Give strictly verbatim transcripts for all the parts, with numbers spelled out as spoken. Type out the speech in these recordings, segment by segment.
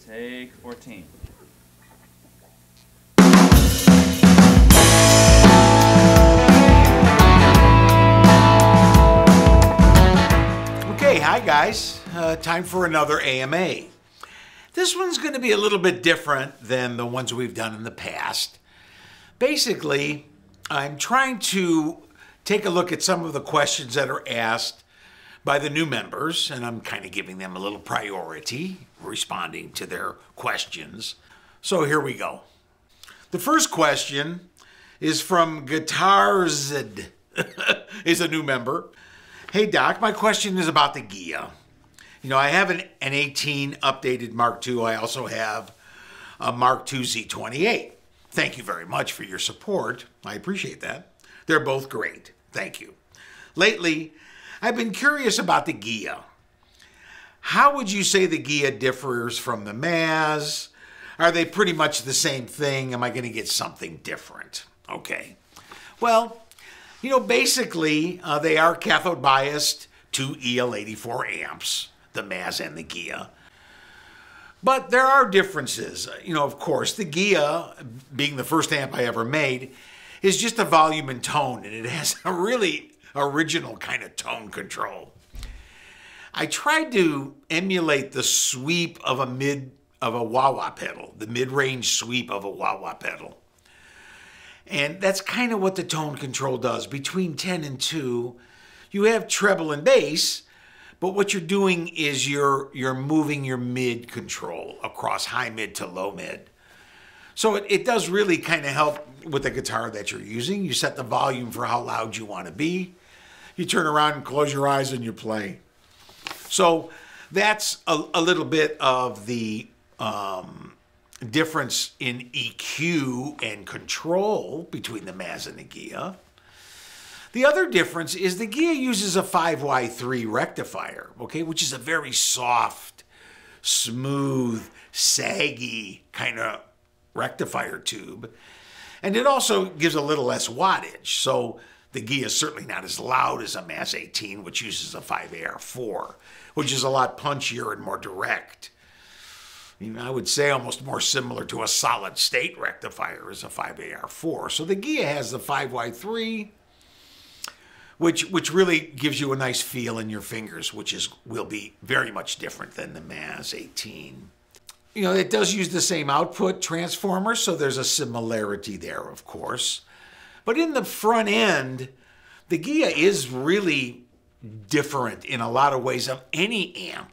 Take fourteen. Okay, hi guys. Uh, time for another A M A. This one's going to be a little bit different than the ones we've done in the past. Basically, I'm trying to take a look at some of the questions that are asked by the new members, and I'm kind of giving them a little priority, responding to their questions. So here we go. The first question is from Guitarzed, is a new member. Hey Doc, my question is about the Ghia. You know, I have an, an eighteen updated Mark two. I also have a Mark two Z twenty-eight. Thank you very much for your support. I appreciate that. They're both great. Thank you. Lately, I've been curious about the Ghia. How would you say the Ghia differs from the Maz? Are they pretty much the same thing? Am I going to get something different? Okay. Well, you know, basically, uh, they are cathode biased to E L eighty-four amps, the Maz and the Ghia. But there are differences. You know, of course, the Ghia, being the first amp I ever made, is just a volume and tone, and it has a really original kind of tone control. I tried to emulate the sweep of a mid of a wah-wah pedal, the mid-range sweep of a wah-wah pedal. And that's kind of what the tone control does. Between ten and two, you have treble and bass, but what you're doing is you're you're moving your mid control across high mid to low mid. So it, it does really kind of help with the guitar that you're using. You set the volume for how loud you want to be. You turn around and close your eyes and you play. So that's a, a little bit of the um, difference in E Q and control between the Maz and the Ghia. The other difference is the Ghia uses a five Y three rectifier, okay, which is a very soft, smooth, saggy kind of rectifier tube. And it also gives a little less wattage. So the Ghia is certainly not as loud as a Maz eighteen, which uses a five A R four, which is a lot punchier and more direct. I mean, I would say almost more similar to a solid state rectifier as a five A R four. So the Ghia has the five Y three, which which really gives you a nice feel in your fingers, which is will be very much different than the Maz eighteen. You know, it does use the same output transformer, so there's a similarity there, of course. But in the front end, the Ghia is really different in a lot of ways of any amp.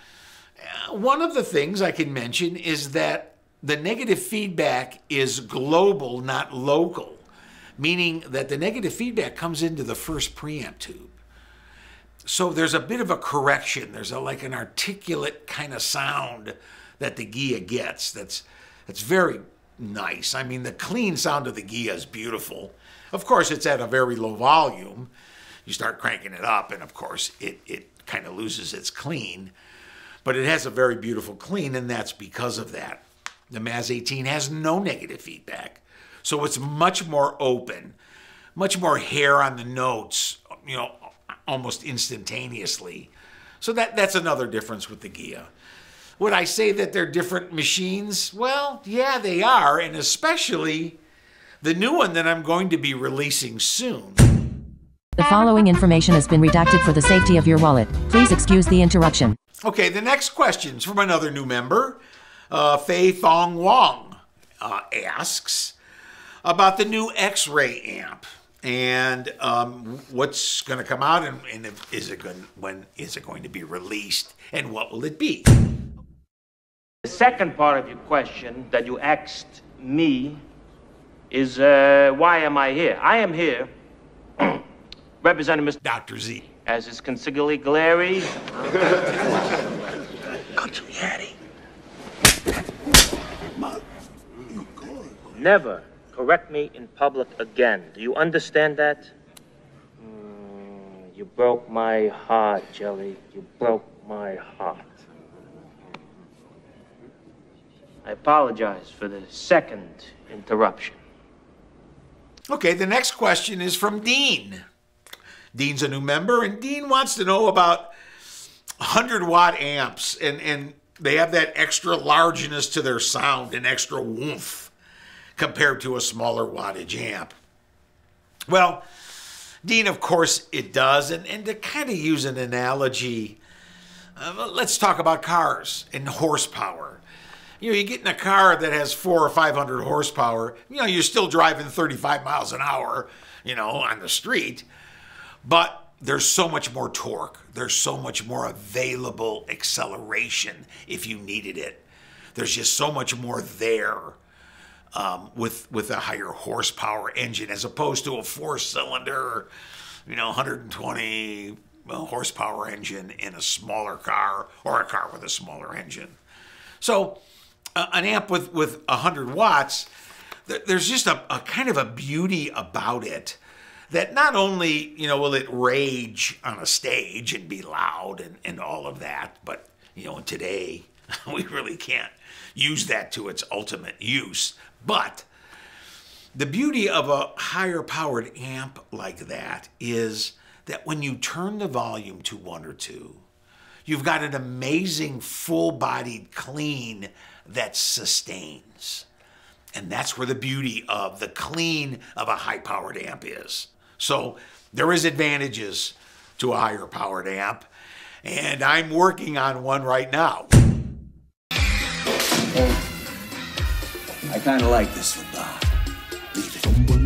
One of the things I can mention is that the negative feedback is global, not local, meaning that the negative feedback comes into the first preamp tube. So there's a bit of a correction. There's a, like an articulate kind of sound that the Ghia gets that's, that's very nice. I mean, the clean sound of the Ghia is beautiful. Of course, it's at a very low volume. You start cranking it up, and of course, it, it kind of loses its clean. But it has a very beautiful clean, and that's because of that. The Maz eighteen has no negative feedback. So it's much more open, much more hair on the notes, you know, almost instantaneously. So that, that's another difference with the Ghia. Would I say that they're different machines? Well, yeah, they are, and especially the new one that I'm going to be releasing soon. The following information has been redacted for the safety of your wallet. Please excuse the interruption. Okay, the next question's from another new member. Uh, Fei Thong Wong uh, asks about the new X-Ray amp and um, what's going to come out, and, and if, is it going, when is it going to be released, and what will it be? The second part of your question that you asked me is, uh, why am I here? I am here representing Mister Doctor Z. As his consigliere. Country Hattie. Never correct me in public again. Do you understand that? Mm, you broke my heart, Jelly. You broke my heart. I apologize for the second interruption. Okay, the next question is from Dean. Dean's a new member, and Dean wants to know about one hundred watt amps and, and they have that extra largeness to their sound and extra oomph compared to a smaller wattage amp. Well, Dean, of course it does. And, and to kind of use an analogy, uh, let's talk about cars and horsepower. You know, you get in a car that has four or five hundred horsepower, you know, you're still driving thirty-five miles an hour, you know, on the street, but there's so much more torque. There's so much more available acceleration if you needed it. There's just so much more there um, with with a higher horsepower engine as opposed to a four-cylinder, you know, one hundred twenty horsepower engine in a smaller car or a car with a smaller engine. So uh, an amp with, with one hundred watts, th there's just a, a kind of a beauty about it that not only, you know, will it rage on a stage and be loud and, and all of that, but, you know, today we really can't use that to its ultimate use. But the beauty of a higher powered amp like that is that when you turn the volume to one or two, you've got an amazing full-bodied clean that sustains. And that's where the beauty of the clean of a high-powered amp is. So there is advantages to a higher powered amp, and I'm working on one right now. Hey, I kind of like this one, Bob. Leave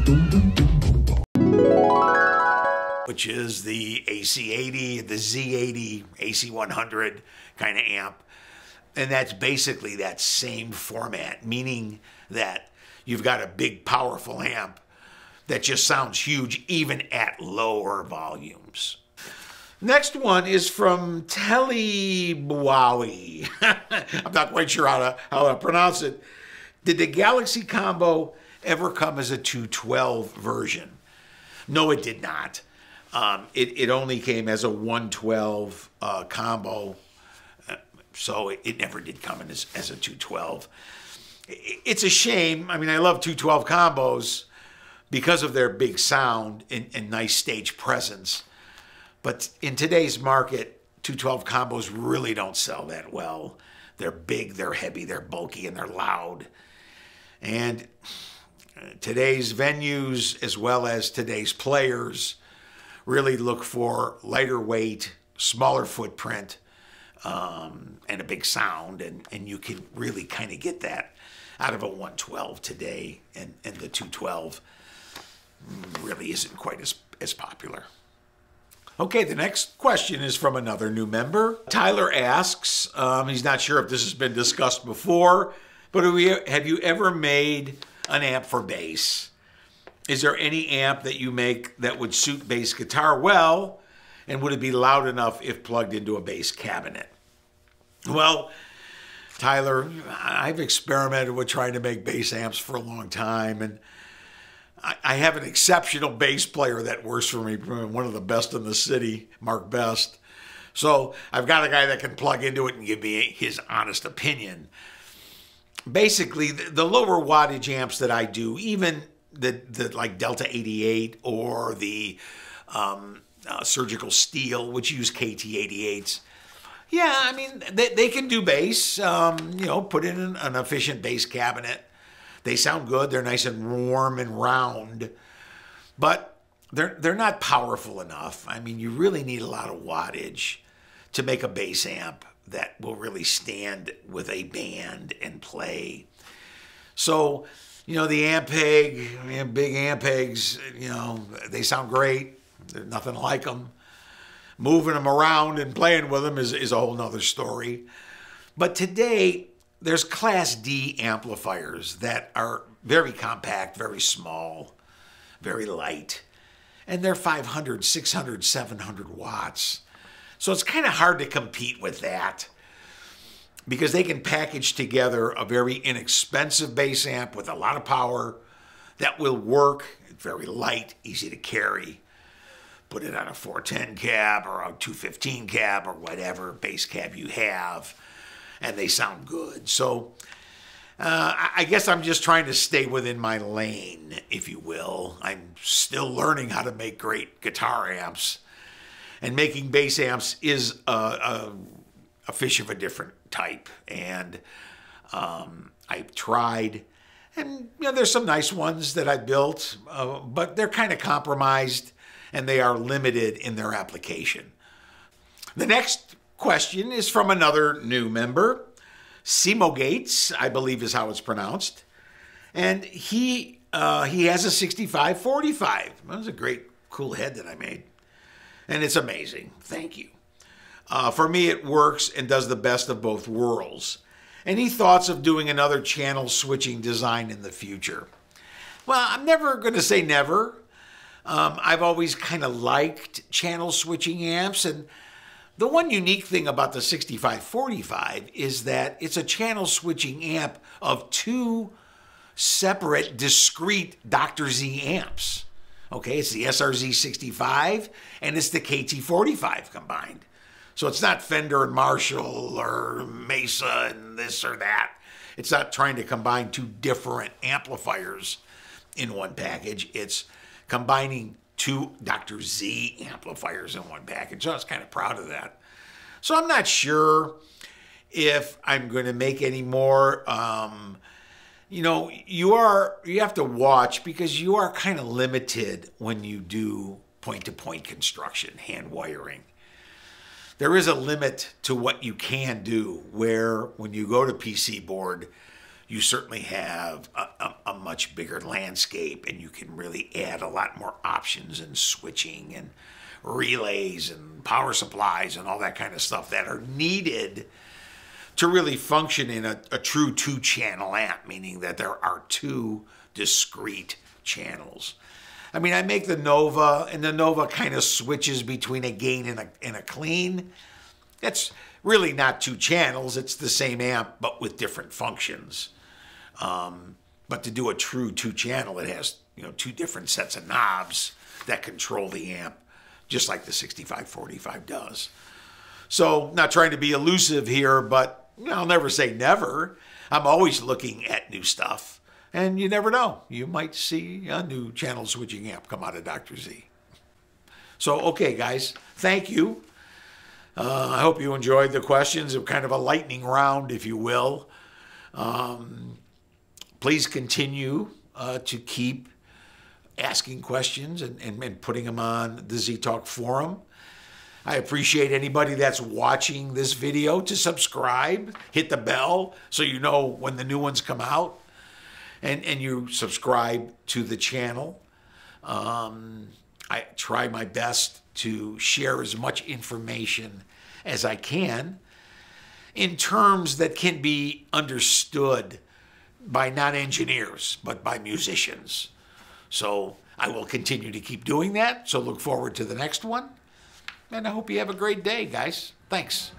it. Which is the A C eighty, the Z eighty, A C one hundred kind of amp. And that's basically that same format, meaning that you've got a big, powerful amp that just sounds huge even at lower volumes. Next one is from Telly Bowie. I'm not quite sure how to, how to pronounce it. Did the Galaxy Combo ever come as a two twelve version? No, it did not. Um, it, it only came as a one twelve uh, combo, so it, it never did come in as, as a two twelve. It, it's a shame. I mean, I love two twelve combos because of their big sound and, and nice stage presence. But in today's market, two twelve combos really don't sell that well. They're big, they're heavy, they're bulky, and they're loud. And today's venues, as well as today's players, really look for lighter weight, smaller footprint, um, and a big sound. And, and you can really kind of get that out of a one twelve today, and, and the two twelve really isn't quite as, as popular. Okay, the next question is from another new member. Tyler asks, um, he's not sure if this has been discussed before, but have, we, have you ever made an amp for bass? Is there any amp that you make that would suit bass guitar well, and would it be loud enough if plugged into a bass cabinet? Well, Tyler, I've experimented with trying to make bass amps for a long time, and I have an exceptional bass player that works for me, one of the best in the city, Mark Best. So I've got a guy that can plug into it and give me his honest opinion. Basically, the, the lower wattage amps that I do, even the, the like Delta eighty-eight or the um, uh, Surgical Steel, which use K T eighty-eights, yeah, I mean, they, they can do bass, um, you know, put in an, an efficient bass cabinet. They sound good. They're nice and warm and round, but they're they're not powerful enough. I mean, you really need a lot of wattage to make a bass amp that will really stand with a band and play. So, you know, the Ampeg, I mean, big Ampegs, you know, they sound great. There's nothing like them. Moving them around and playing with them is, is a whole nother story. But today, there's Class D amplifiers that are very compact, very small, very light, and they're five hundred, six hundred, seven hundred watts. So it's kind of hard to compete with that because they can package together a very inexpensive bass amp with a lot of power that will work, very light, easy to carry. Put it on a four ten cab or a two fifteen cab or whatever bass cab you have, and they sound good. So uh, I guess I'm just trying to stay within my lane, if you will. I'm still learning how to make great guitar amps, and making bass amps is a, a, a fish of a different type. And um, I've tried, and you know, there's some nice ones that I built, uh, but they're kind of compromised and they are limited in their application. The next question is from another new member, Simo Gates, I believe is how it's pronounced. And he uh, he has a sixty-five forty-five. That was a great, cool head that I made. And it's amazing. Thank you. Uh, for me, it works and does the best of both worlds. Any thoughts of doing another channel switching design in the future? Well, I'm never going to say never. Um, I've always kind of liked channel switching amps, and the one unique thing about the sixty-five forty-five is that it's a channel switching amp of two separate, discrete Doctor Z amps. Okay, it's the S R Z sixty-five and it's the K T forty-five combined. So it's not Fender and Marshall or Mesa and this or that. It's not trying to combine two different amplifiers in one package. It's combining two Doctor Z amplifiers in one package. So I was kind of proud of that. So I'm not sure if I'm going to make any more. Um, you know, you are you have to watch because you are kind of limited when you do point-to-point construction, hand wiring. There is a limit to what you can do, where when you go to P C board, you certainly have a, a, a much bigger landscape and you can really add a lot more options and switching and relays and power supplies and all that kind of stuff that are needed to really function in a, a true two-channel amp, meaning that there are two discrete channels. I mean, I make the Nova, and the Nova kind of switches between a gain and a, and a clean. It's really not two channels. It's the same amp, but with different functions. Um, but to do a true two-channel, it has, you know, two different sets of knobs that control the amp, just like the sixty-five forty-five does. So, not trying to be elusive here, but you know, I'll never say never. I'm always looking at new stuff. And you never know. You might see a new channel switching amp come out of Doctor Z. So, okay, guys, thank you. Uh, I hope you enjoyed the questions. It was kind of a lightning round, if you will. Um, please continue uh, to keep asking questions and, and, and putting them on the Z Talk forum. I appreciate anybody that's watching this video to subscribe, hit the bell so you know when the new ones come out. And, and you subscribe to the channel. Um, I try my best to share as much information as I can in terms that can be understood by not engineers, but by musicians. So I will continue to keep doing that. So look forward to the next one. And I hope you have a great day, guys. Thanks.